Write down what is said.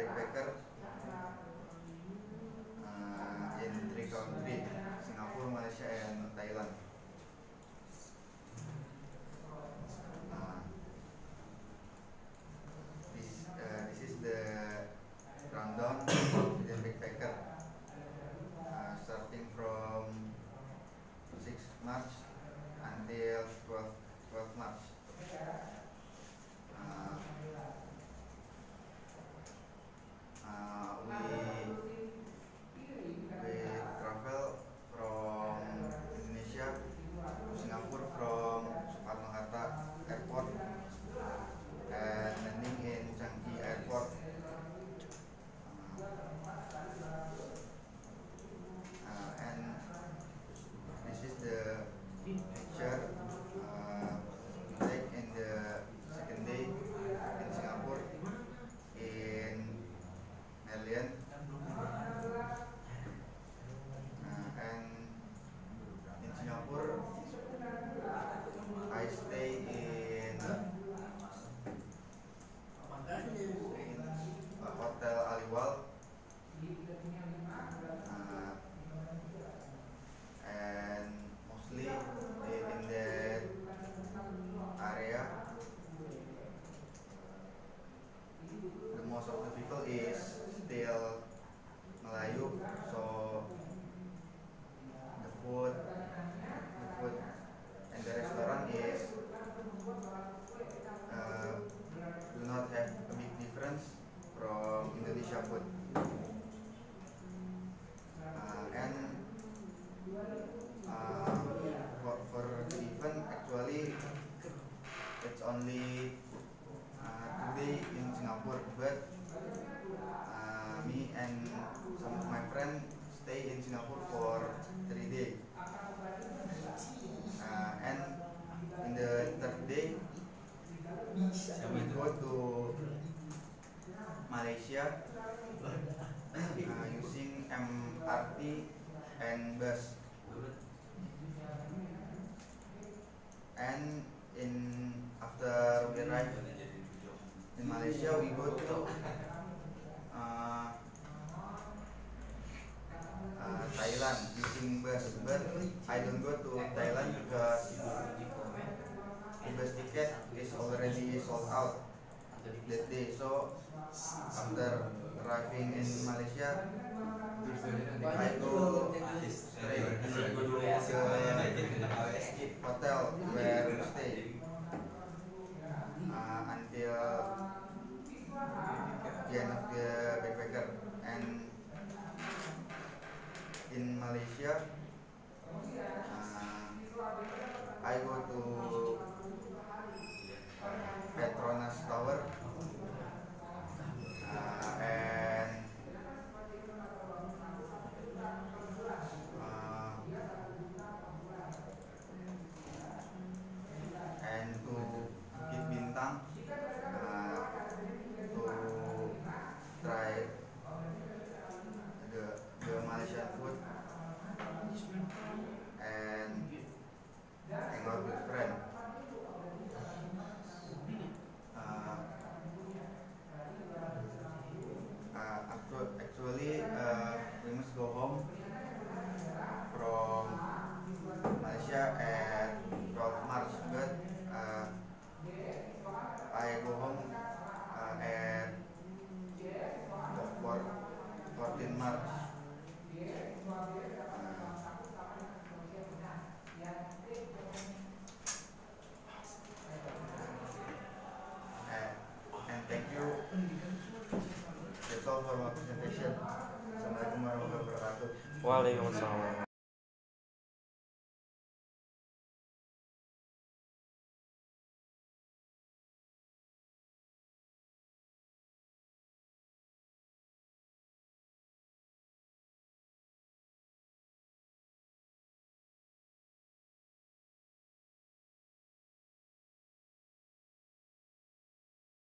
backpacker in 3 countries: Singapore, Malaysia, and Thailand. This is the rundown of the backpacker, starting from 6 March until 12 March. We travel from Indonesia to Singapore from Soekarno-Hatta Airport and landing in Changi Airport. And this is the picture we take in the second day in Singapore in Merlion. And in Singapore, I stay in Hotel Aliwal, and mostly in that area, the most of the people is still Melayu, so the food and the restaurant is do not have a big difference from Indonesia food. And for the event, actually it's only 2 days in Singapore, but me and some of my friends stay in Singapore for 3 days. And in the third day, we go to Malaysia using MRT and bus. And after we arrive in Malaysia, we go to Thailand using bus, but I don't go to Thailand because the bus ticket is already sold out that day. So after arriving in Malaysia, I go straight to the hotel where we stay until the end of the backpacker. And in Malaysia, I go to Petronas Tower and to Bukit Bintang to try the Malaysian food and hang out with friends. Actually, we must go home from Malaysia at 12 March, but I go home at 14 March. And thank you. That's all for my presentation. Assalamualaikum warahmatullahi wabarakatuh. Waalaikumsalam.